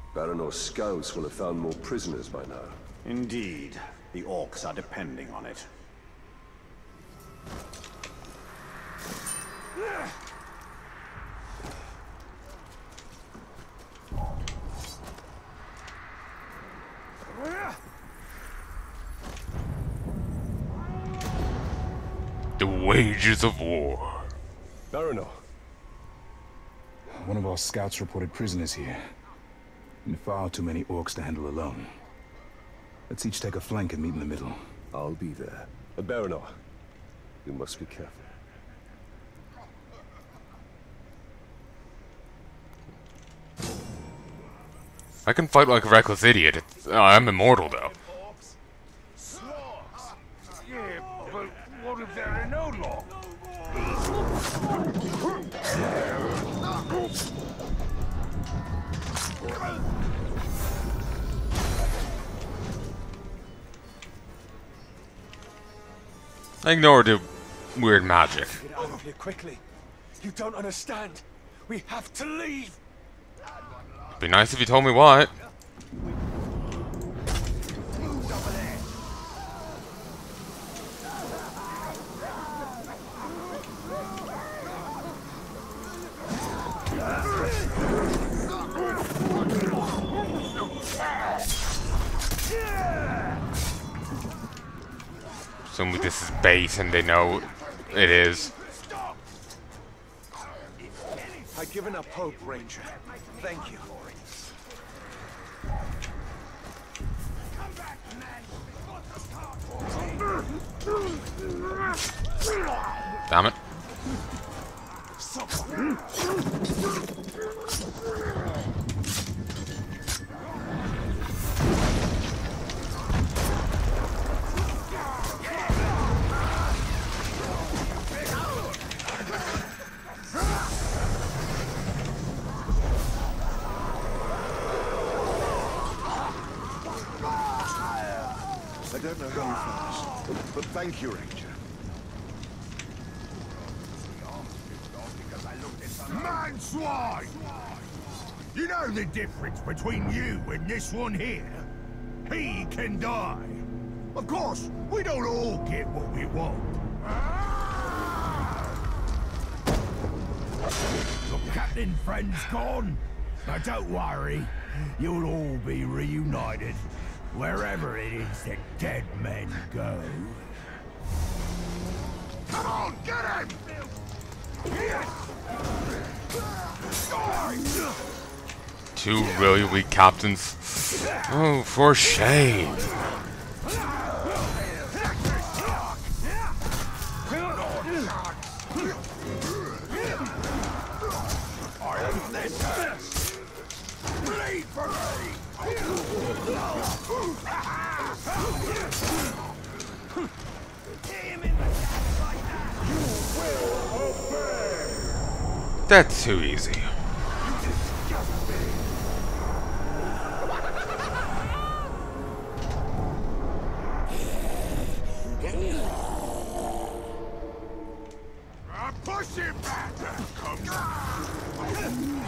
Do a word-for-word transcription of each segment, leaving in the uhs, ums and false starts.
Baronor's scouts will have found more prisoners by now. Indeed. The orcs are depending on it. The wages of war. Baronor. One of our scouts reported prisoners here. And far too many orcs to handle alone. Let's each take a flank and meet in the middle. I'll be there. And Baronor, you must be careful. I can fight like a reckless idiot. It's, uh, I'm immortal, though. Yeah, but what if there are no law? Ignore the weird magic. Get out of here quickly. You don't understand. We have to leave. Be nice if you told me what. Assuming this is bait and they know it is. I've given up hope, Ranger. Thank you. Damn it. I don't know who you found, but, but thank you, Ranger. Man swine! You know the difference between you and this one here? He can die. Of course, we don't all get what we want. Your captain friend's gone. But don't worry, you'll all be reunited. Wherever it is that dead men go. Come on, get him! Two really weak captains. Oh, for shame. Bleed for me! That's too easy. Push him back! Come on!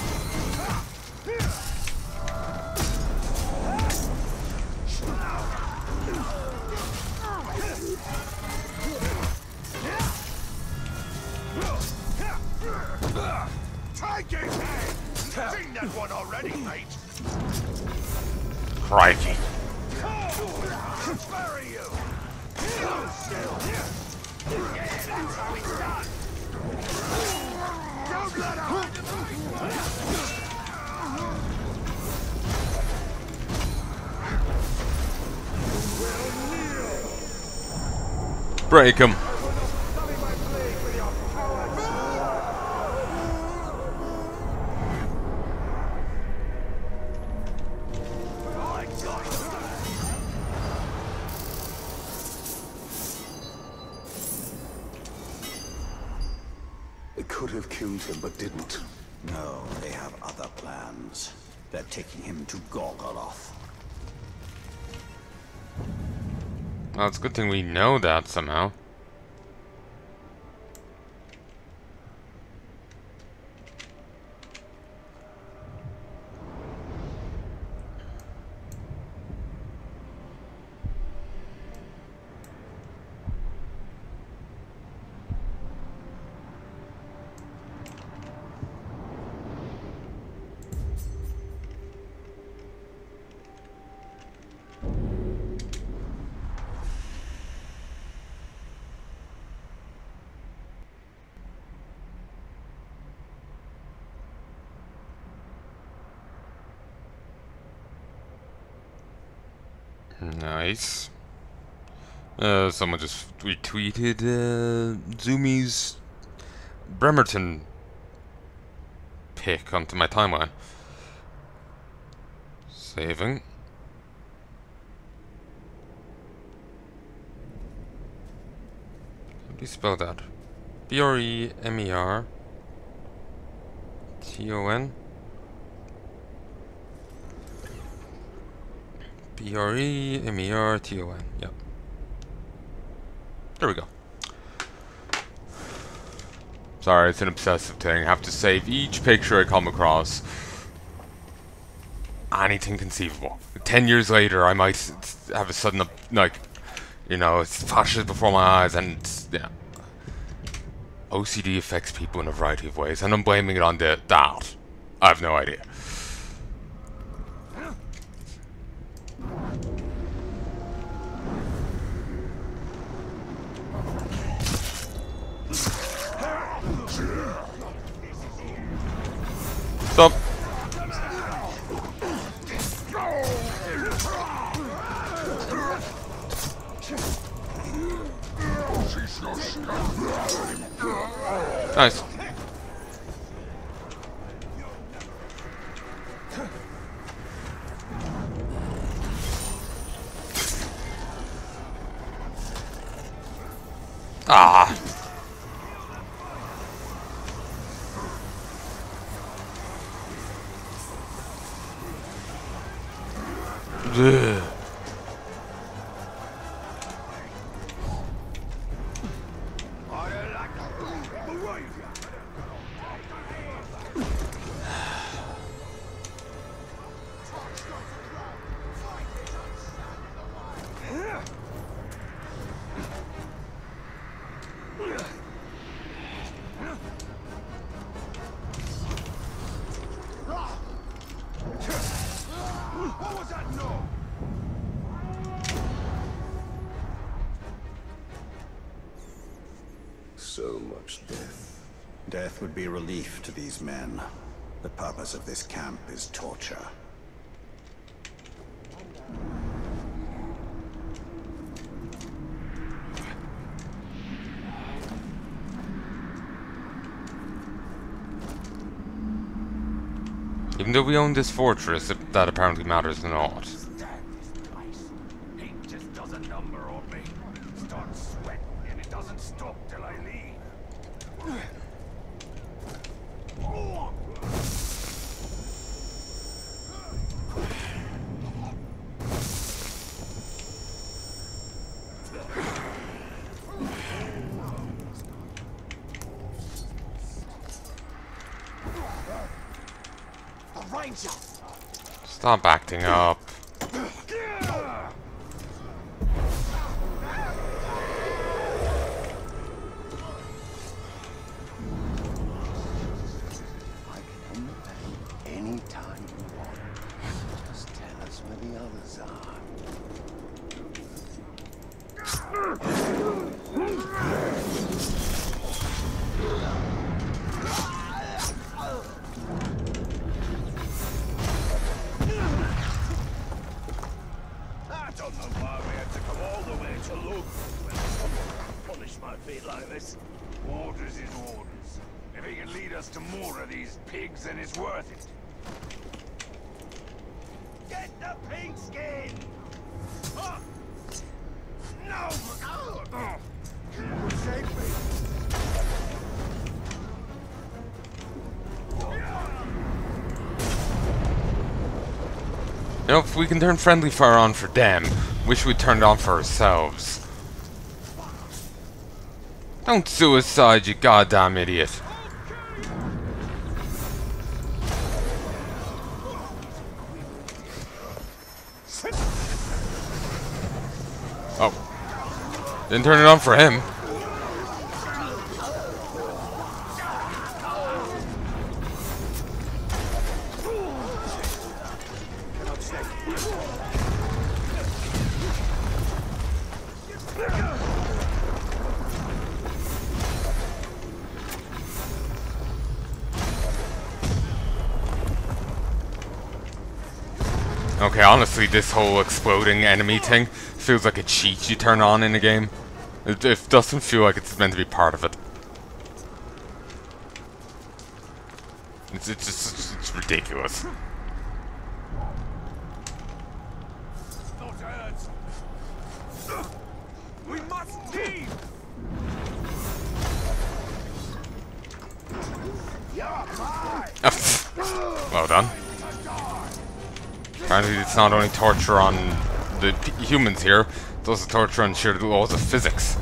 Take his head! Seen that one already, mate! Crikey. Bury you! Hold still! Yeah, that's how it's done! Don't let up! Break him. They could have killed him, but didn't. No, they have other plans. They're taking him to Gorgoroth. Well, it's a good thing we know that somehow. Nice. Uh, someone just retweeted uh, Zoomies Bremerton pic onto my timeline. Saving. How do you spell that? B R E M E R T O N? B R E M E R T O N, yep. There we go. Sorry, it's an obsessive thing. I have to save each picture I come across. Anything conceivable. Ten years later, I might have a sudden, like, you know, it flashes before my eyes, and yeah. O C D affects people in a variety of ways, and I'm blaming it on the that. I have no idea. Stop. Nice. Ah. Ugh. So much death. Death would be relief to these men. The purpose of this camp is torture. Even though we own this fortress, it, that apparently matters not. Stop acting up. Anytime you want. Just tell us where the others are. I don't know why we had to come all the way to look. When punish my feet like this. Orders is orders. If he can lead us to more of these pigs, then it's worth it. Get the pig skin! Oh. No! Oh. Oh. Save me! You know, if we can turn friendly fire on for them, wish we'd turned it on for ourselves. Don't suicide, you goddamn idiot. Oh. Didn't turn it on for him. Okay, honestly, this whole exploding enemy thing feels like a cheat you turn on in a game. It, it doesn't feel like it's meant to be part of it. It's, it's just it's, it's ridiculous. We must leave. Well done. Apparently it's not only torture on the p humans here, it's also torture on sheer laws of physics.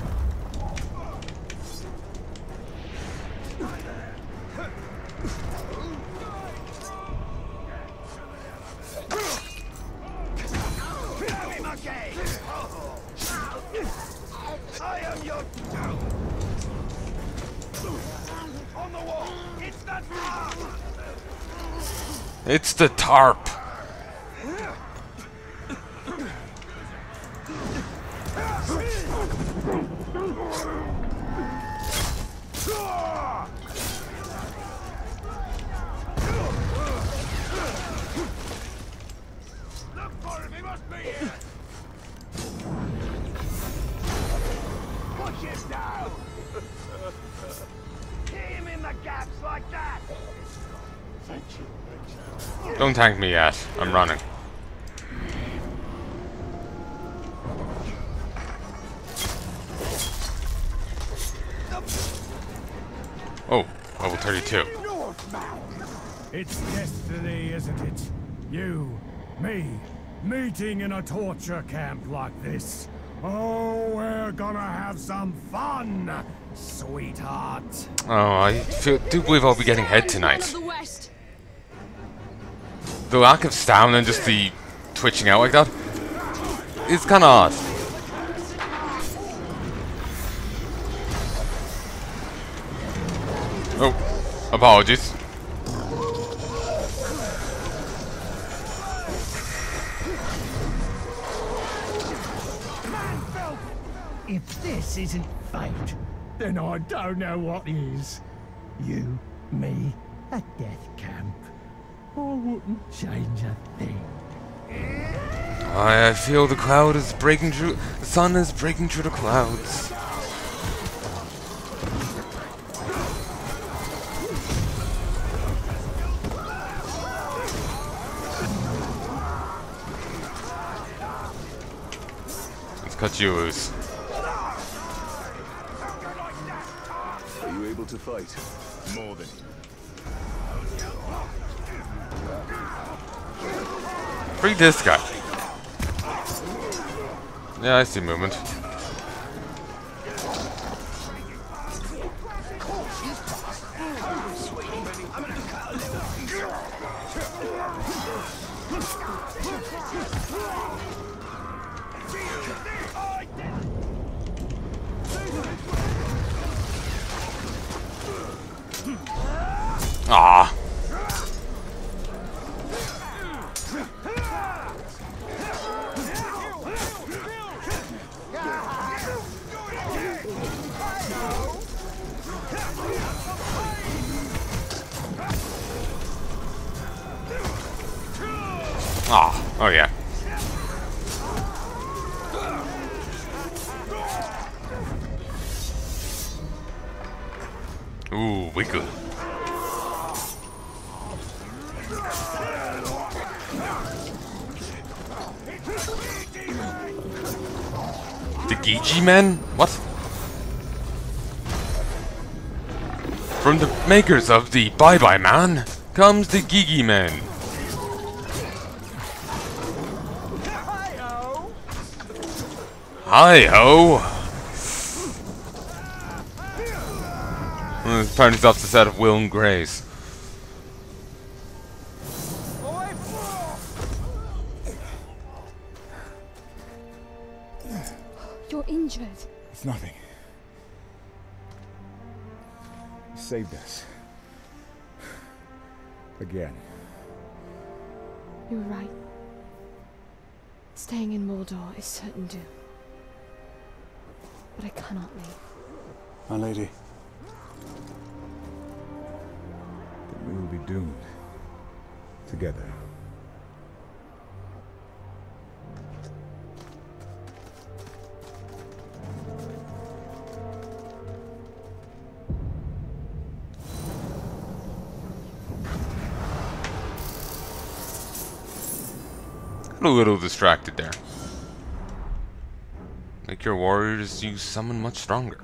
It's the tarp. Don't thank me yet. I'm running. Oh, level thirty-two. It's destiny, isn't it? You, me, meeting in a torture camp like this. Oh, we're gonna have some fun, sweetheart. Oh, I feel, do believe I'll be getting head tonight. The lack of stamina and just the twitching out like that is kind of odd. Oh, apologies. If this isn't fate, then I don't know what is. You, me, a death camp. I wouldn't change a thing. I feel the cloud is breaking through. The sun is breaking through the clouds. Let's cut you loose. Are you able to fight? More than you. Free this guy. Yeah, I see movement. Ah. Ah, oh yeah. Ooh, wiggle. The Gigi Men? What? From the makers of the Bye Bye Man comes the Gigi Men. Hi-ho! Well, apparently it's off the set of Will and Grace. You're injured. It's nothing. You saved us. Again. You were right. Staying in Mordor is certain doom. But I cannot leave. My lady. Then we will be doomed. Together. Got a little distracted there. Make your warriors you summon much stronger.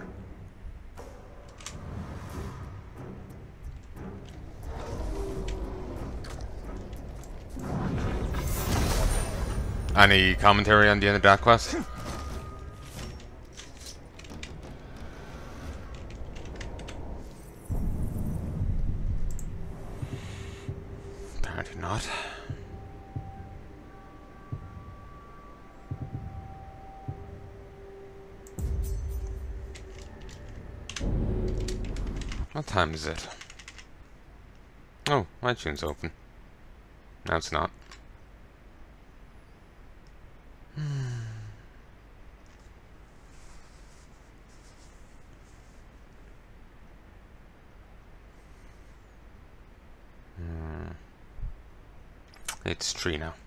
Any commentary on the end of that quest? Apparently not. What time is it? Oh, iTunes open. No, it's not. Hmm. It's three now.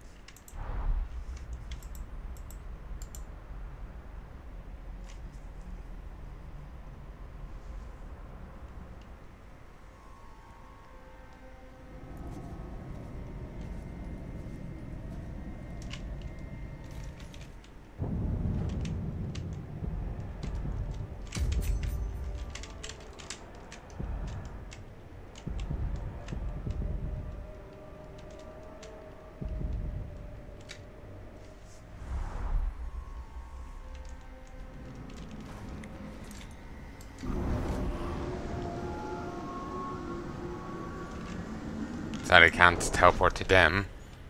That I can't teleport to them.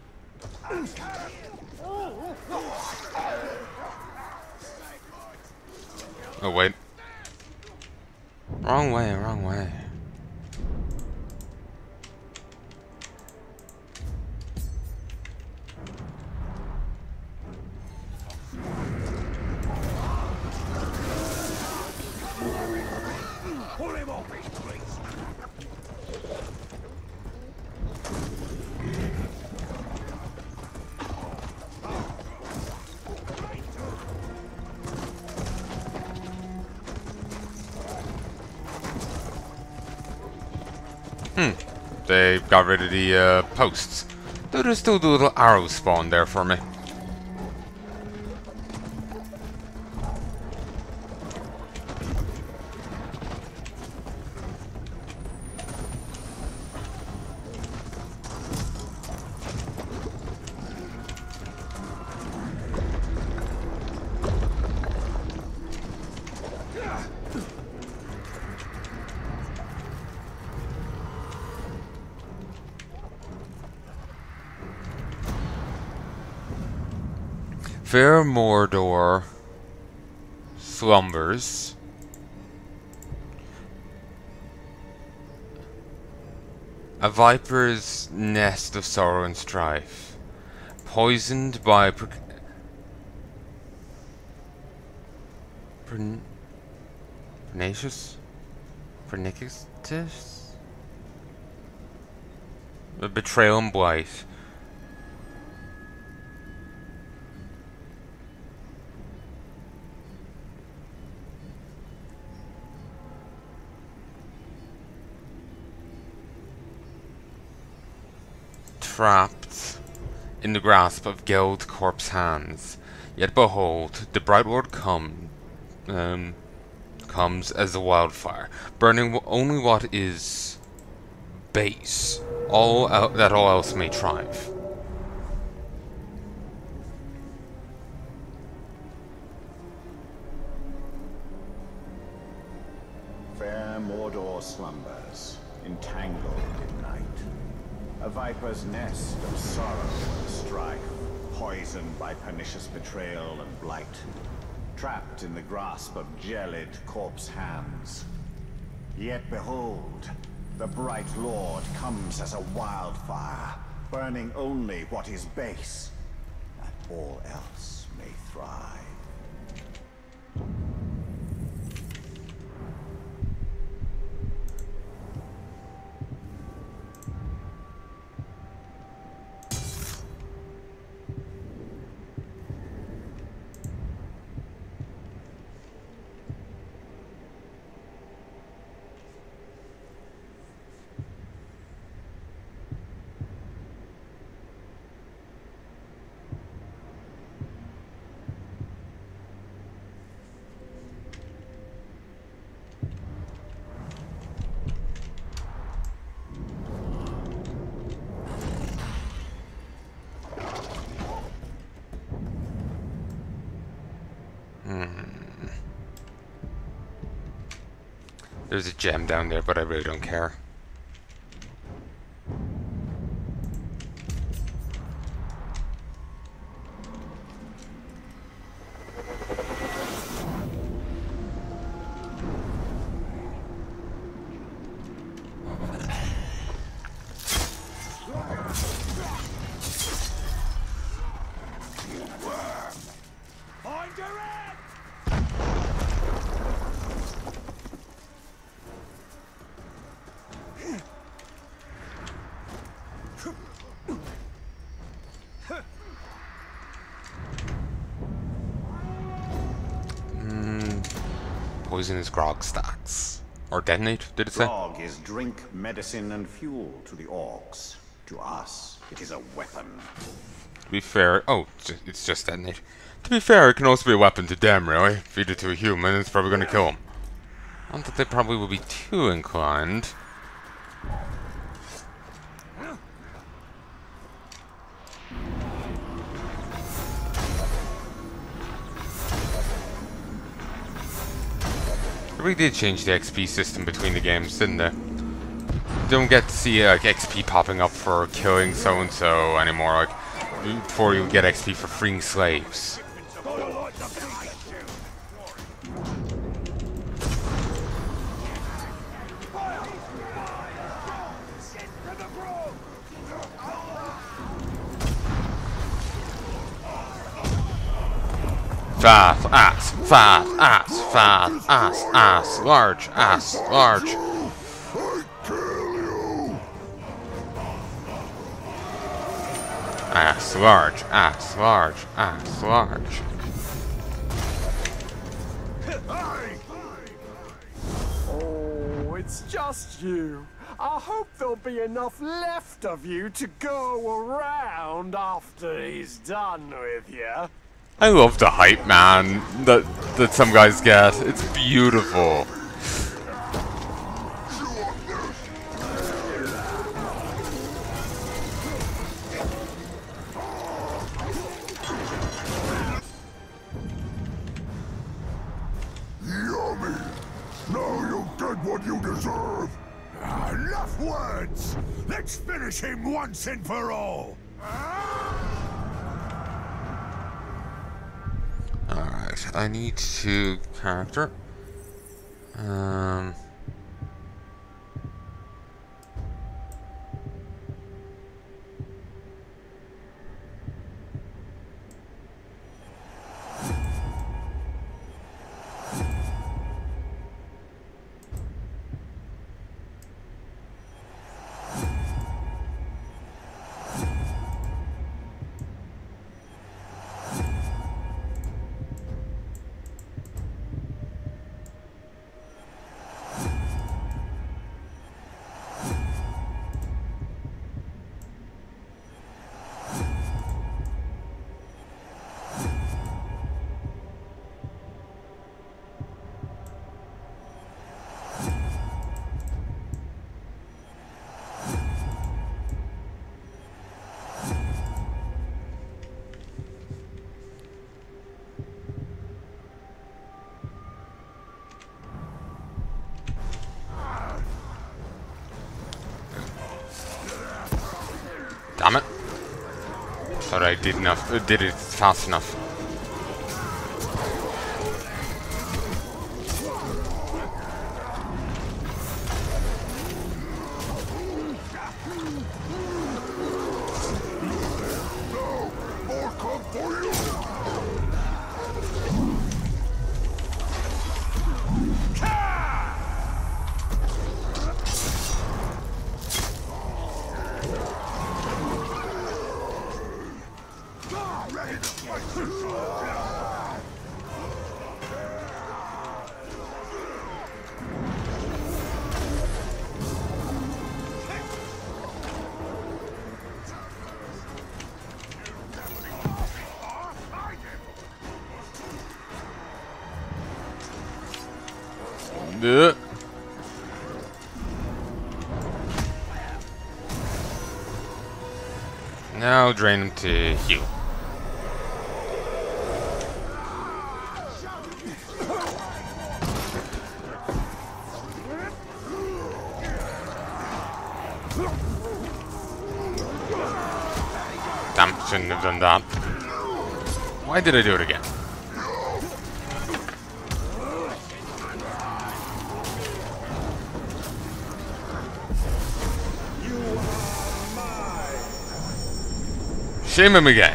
Oh wait. Wrong way, wrong way. Pull him off his place. Hmm. They got rid of the uh, posts. Though there's still the little arrow spawn there for me. Fair Mordor slumbers. A viper's nest of sorrow and strife, poisoned by per Pern pernicious, pernicious, a betrayal and blight. Trapped in the grasp of Geld Corpse hands. Yet behold, the Bright Lord come, um, comes as a wildfire, burning only what is base, all el that all else may thrive. Fair Mordor slumbers, entangled in night. A viper's nest of sorrow and strife, poisoned by pernicious betrayal and blight. Trapped in the grasp of gelid corpse hands. Yet behold, the Bright Lord comes as a wildfire, burning only what is base, that all else may thrive. There's a gem down there, but I really don't care. Poisonous grog stacks. Or detonate, did it say? Grog is drink, medicine, and fuel to the orcs. To us, it is a weapon. To be fair, oh, it's just detonate. To be fair, it can also be a weapon to them, really. Feed it to a human, it's probably going to kill them. Not that they probably will be too inclined. They really did change the X P system between the games, didn't they? You don't get to see like X P popping up for killing so-and-so anymore, like before you get X P for freeing slaves. Fast ass, fast ass, fast ass, ass, large ass, large. Ass, large, ass, large, ass, large. Oh, it's just you. I hope there'll be enough left of you to go around after he's done with you. I love the hype, man, that that some guys get. It's beautiful. Yummy! Now you'll get what you deserve! Ah, enough words! Let's finish him once and for all! Alright, I need to character. Um... Damn it. Thought I did enough, uh, did it fast enough. Uh. Now drain him to heal. Damn, shouldn't have done that. Why did I do it again? Shame him again.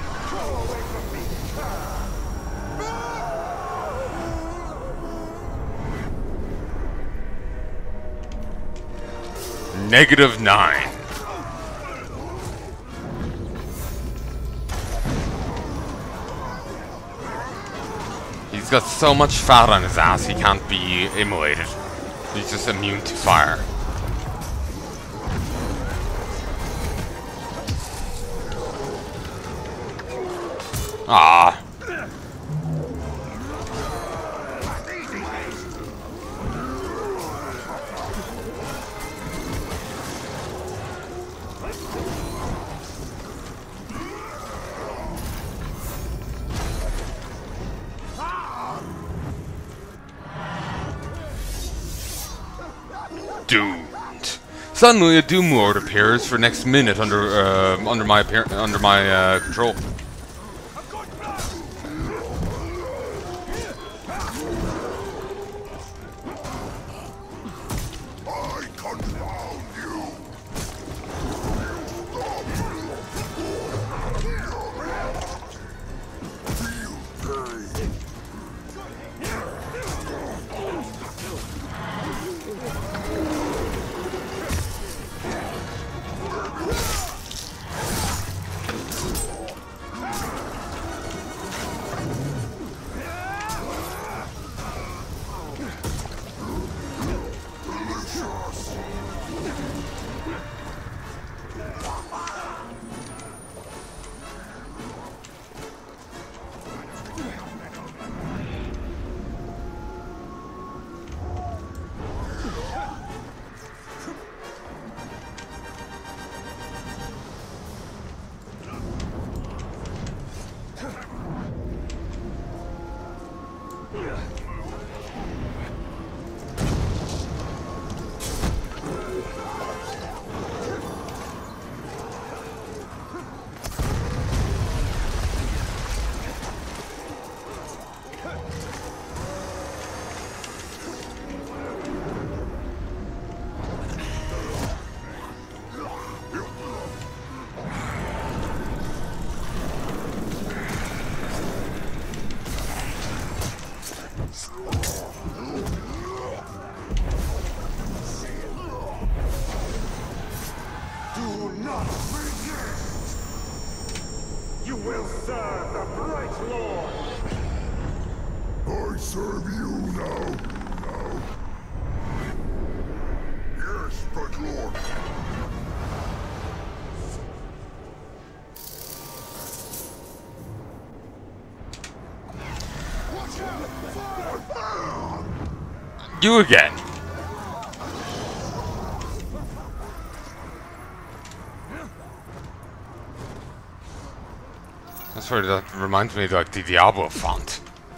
Negative nine. He's got so much fat on his ass he can't be immolated. He's just immune to fire. Ah. Doomed. Suddenly, a Doom Lord appears for next minute under uh, under my appear under my uh, control. You again. That's where that reminds me of like the Diablo font.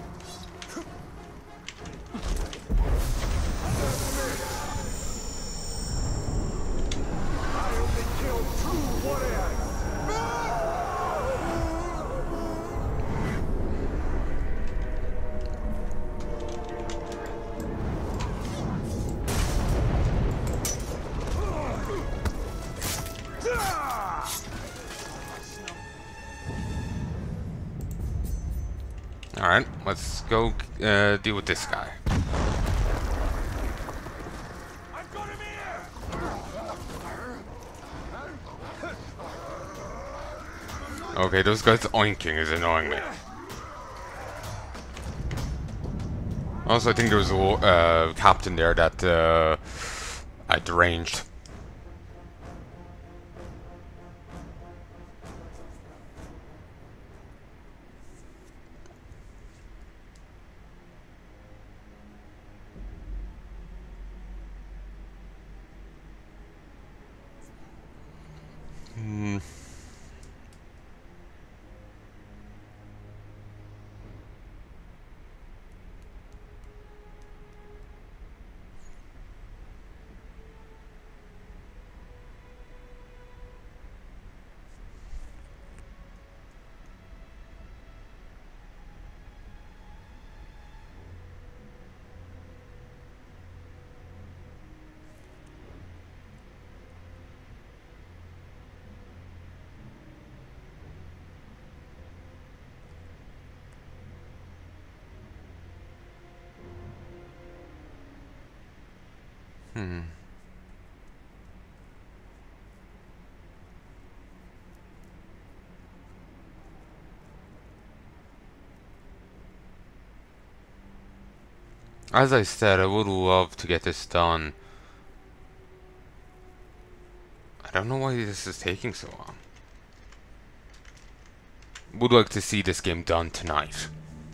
Alright, let's go uh, deal with this guy. I've got him here. Okay, those guys oinking is annoying me. Also, I think there was a uh, captain there that uh, I deranged. Hmm. Hmm. As I said, I would love to get this done. I don't know why this is taking so long. Would like to see this game done tonight.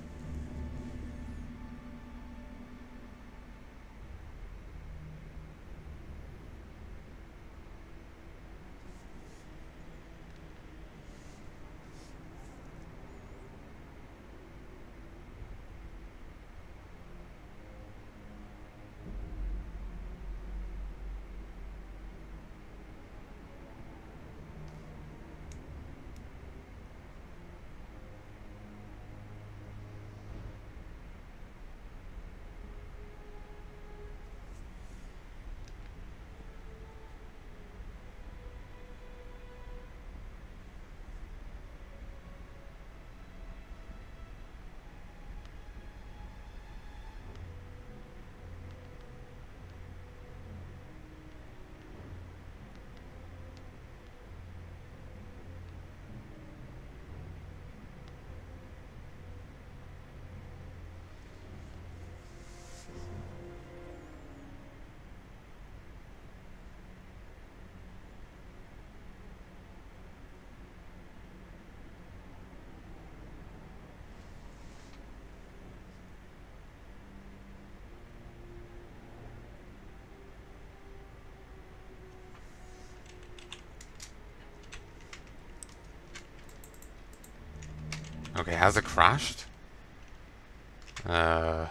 Okay, has it crashed? Uh...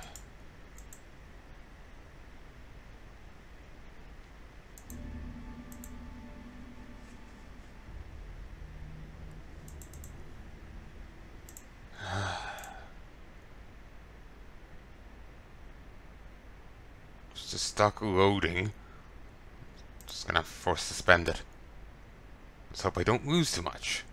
It's just stuck loading. Just gonna have to force suspend it. Let's hope I don't lose too much.